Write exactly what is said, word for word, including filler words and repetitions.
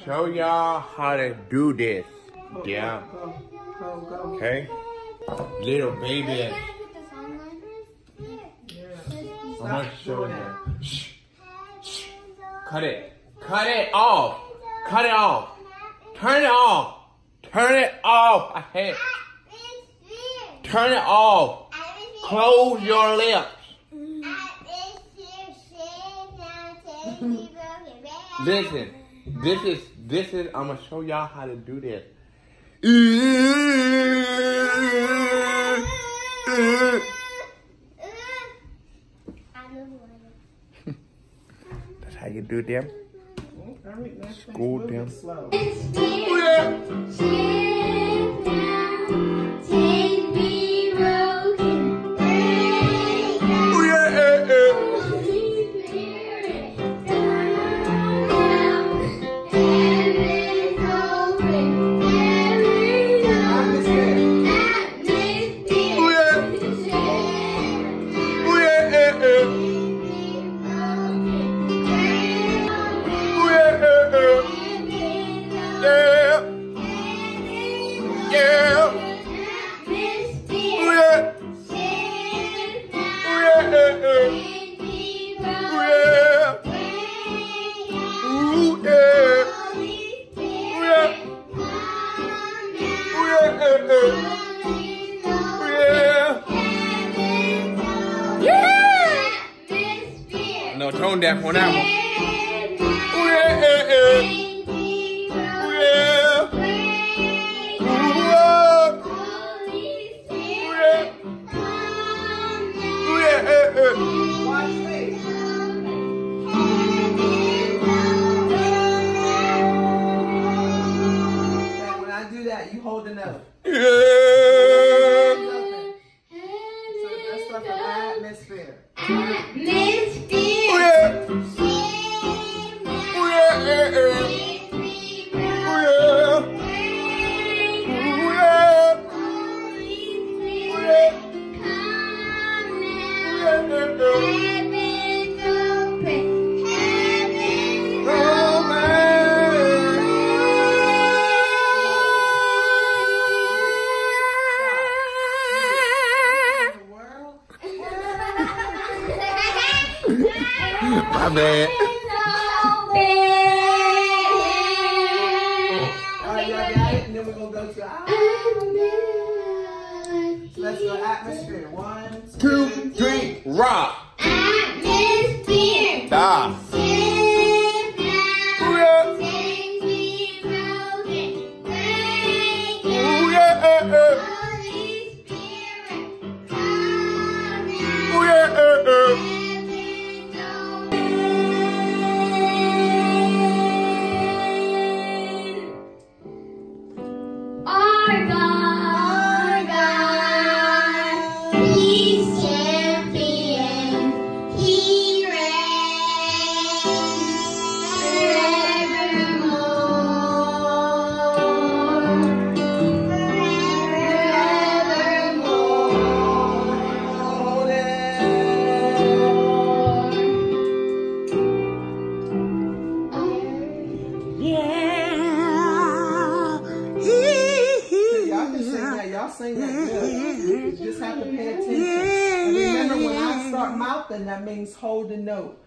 show y'all how to do this. Yeah. Go, go, go. Okay. Little baby. I'm gonna show you. Shh. Shh. Cut it. Cut it off. Cut it off. Turn it off. Turn it off. I hate it. Turn it off. Close your lips. Listen. This is this is I'm gonna show y'all how to do this. That's how you do them. School them. No tone deaf on that one. When I do that, you hold the note. So that's stuff from atmosphere. My bad. Alright, y'all got it? And then we're going to go to our... Let's go atmosphere. One, Two, three, rock. Atmosphere. Stop. Sing that good. You just have to pay attention. And remember, when I start mouthing, that means hold the note.